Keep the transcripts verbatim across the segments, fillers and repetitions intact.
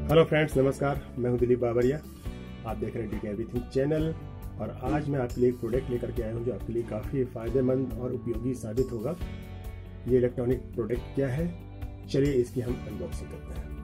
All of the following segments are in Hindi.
हेलो फ्रेंड्स, नमस्कार। मैं हूं दिलीप बाबरिया। आप देख रहे हैं टेक एवरीथिंग चैनल और आज मैं आपके लिए एक प्रोडक्ट लेकर के आया हूं जो आपके लिए काफ़ी फ़ायदेमंद और उपयोगी साबित होगा। ये इलेक्ट्रॉनिक प्रोडक्ट क्या है, चलिए इसकी हम अनबॉक्सिंग करते हैं।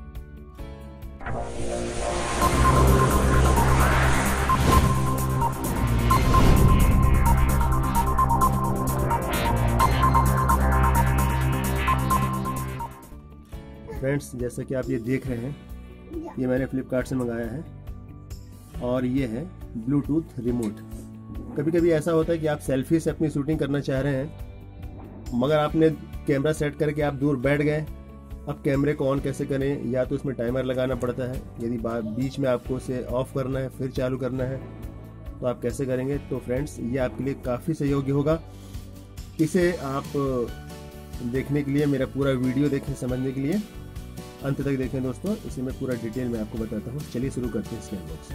फ्रेंड्स, जैसा कि आप ये देख रहे हैं, ये मैंने फ्लिपकार्ट से मंगाया है और ये है ब्लूटूथ रिमोट। कभी कभी ऐसा होता है कि आप सेल्फी से अपनी शूटिंग करना चाह रहे हैं मगर आपने कैमरा सेट करके आप दूर बैठ गए। अब कैमरे को ऑन कैसे करें, या तो उसमें टाइमर लगाना पड़ता है, यदि बीच में आपको उसे ऑफ करना है फिर चालू करना है तो आप कैसे करेंगे। तो फ्रेंड्स, ये आपके लिए काफ़ी सहयोगी होगा। इसे आप देखने के लिए मेरा पूरा वीडियो देखें, समझने के लिए अंत तक देखें दोस्तों। इसे मैं पूरा डिटेल में आपको बताता हूँ। चलिए शुरू करते हैं इसके अनबॉक्सिंग।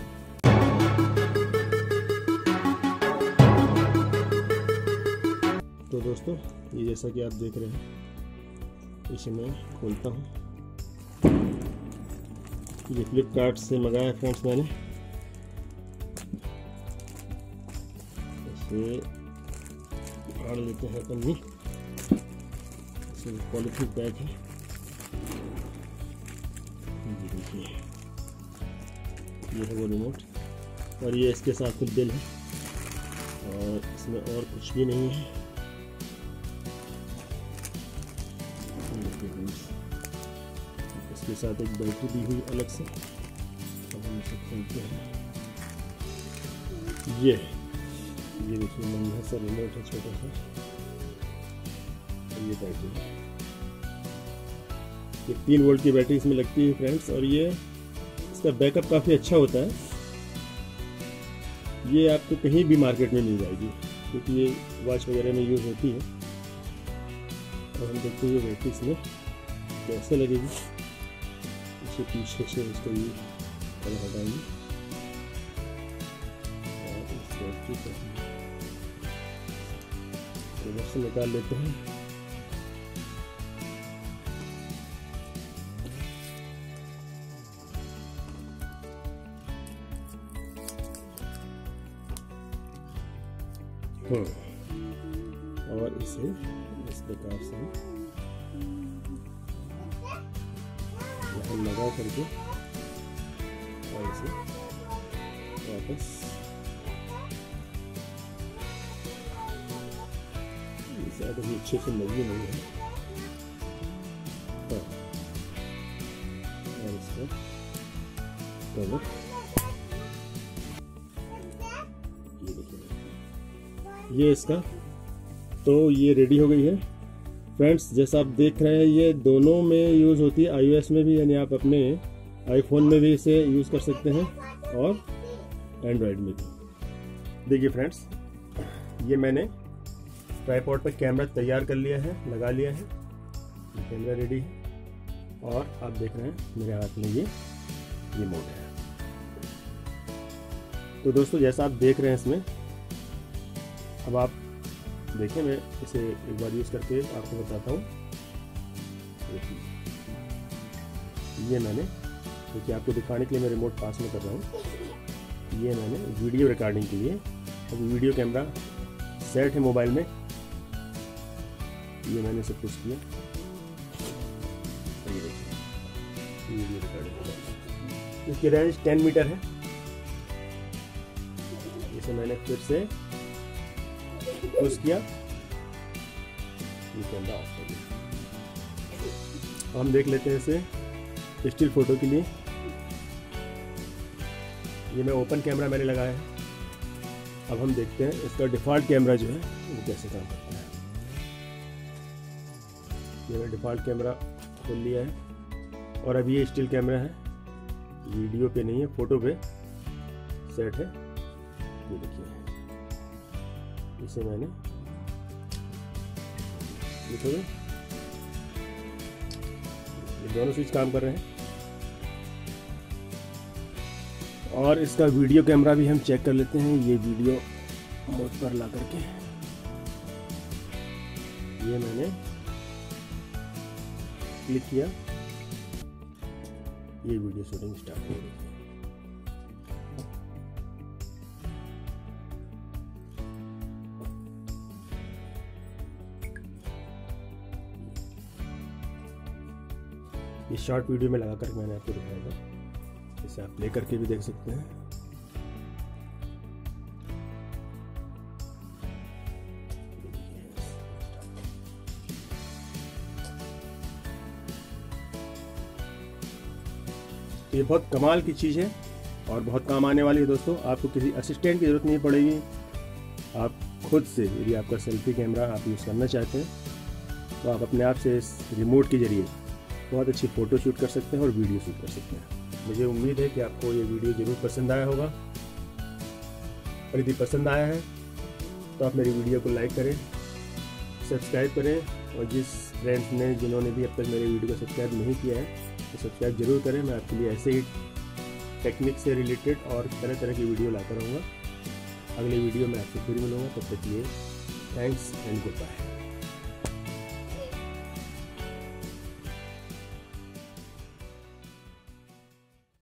तो दोस्तों, ये जैसा कि आप देख रहे हैं, इसे मैं खोलता हूँ। ये फ्लिपकार्ट से मंगाया है फ्रेंड्स मैंने। इसे फाड़ लेते हैं अपन भी। इसमें पॉलीथीन पैक है, देखिए ये है वो रिमोट और ये इसके साथ में बिल है और इसमें और कुछ भी नहीं है। इसके साथ एक बैटरी दी हुई अलग से। अब हम इसे खोलते हैं। ये ये देखिए नन्हा सा रिमोट है, छोटा सा, और ये बैटरी है। ये तीन वोल्ट की बैटरी इसमें लगती है फ्रेंड्स और ये इसका बैकअप काफ़ी अच्छा होता है। ये आपको कहीं भी मार्केट में मिल जाएगी क्योंकि ये वॉच वगैरह में यूज़ होती है। और हम देखते हैं ये बैटरी इसमें कैसे लगेगी। इसे पीछे से इसको ये तरह हटाएंगे और इस बैटरी को इधर से निकाल लेते हैं। और इसे इस प्रकार से यहाँ लगा करके और इसे वापस इसे अभी अच्छे से लगी नहीं है। हाँ, और इसका कवर ये इसका, तो ये रेडी हो गई है फ्रेंड्स। जैसा आप देख रहे हैं, ये दोनों में यूज़ होती है, आईओएस में भी, यानी आप अपने आईफोन में भी इसे यूज़ कर सकते हैं और एंड्रॉयड में भी। देखिए फ्रेंड्स, ये मैंने ट्राइपॉड पर कैमरा तैयार कर लिया है, लगा लिया है, कैमरा रेडी है और आप देख रहे हैं मेरे हाथ में ये रिमोट है। तो दोस्तों, जैसा आप देख रहे हैं इसमें, अब आप देखिए, मैं इसे एक बार यूज़ करके आपको बताता हूँ। ये मैंने, क्योंकि आपको दिखाने के लिए मैं रिमोट पास में कर रहा हूँ, ये मैंने वीडियो रिकॉर्डिंग के लिए, अब वीडियो कैमरा सेट है मोबाइल में, ये मैंने सब कुछ किया। ये देखिए वीडियो रिकॉर्डिंग, इसकी रेंज टेन मीटर है। इसे मैंने फिर से पुश किया, ये कैमरा ऑफ हो गया। हम देख लेते हैं इसे स्टिल फोटो के लिए। ये मैं ओपन कैमरा मैंने लगाया है। अब हम देखते हैं इसका डिफ़ॉल्ट कैमरा जो है वो कैसे काम करता है। ये मैं डिफ़ॉल्ट कैमरा खोल लिया है और अब ये स्टिल कैमरा है, वीडियो पे नहीं है, फोटो पे सेट है। ये देखिए, इसे मैंने देखोगे ये दोनों स्विच काम कर रहे हैं। और इसका वीडियो कैमरा भी हम चेक कर लेते हैं। ये वीडियो मोड पर ला करके ये मैंने क्लिक किया, ये वीडियो शूटिंग स्टार्ट हो गई है। ये शॉर्ट वीडियो में लगाकर मैंने आपको दिखाया था, इसे आप प्ले करके भी देख सकते हैं। ये बहुत कमाल की चीज़ है और बहुत काम आने वाली है दोस्तों। आपको किसी असिस्टेंट की ज़रूरत नहीं पड़ेगी। आप खुद से, यदि आपका सेल्फी कैमरा आप यूज़ करना चाहते हैं तो आप अपने आप से इस रिमोट के जरिए बहुत अच्छी फ़ोटो शूट कर सकते हैं और वीडियो शूट कर सकते हैं। मुझे उम्मीद है कि आपको ये वीडियो ज़रूर पसंद आया होगा, और यदि पसंद आया है तो आप मेरी वीडियो को लाइक करें, सब्सक्राइब करें, और जिस फ्रेंड्स ने जिन्होंने भी अब तक मेरे वीडियो को सब्सक्राइब नहीं किया है तो सब्सक्राइब जरूर करें। मैं आपके लिए ऐसे ही टेक्निक से रिलेटेड और तरह तरह की वीडियो लाता रहूँगा। अगले वीडियो में आपसे फिर मिलूँगा, तब तक के लिए थैंक्स एंड गुड बाय।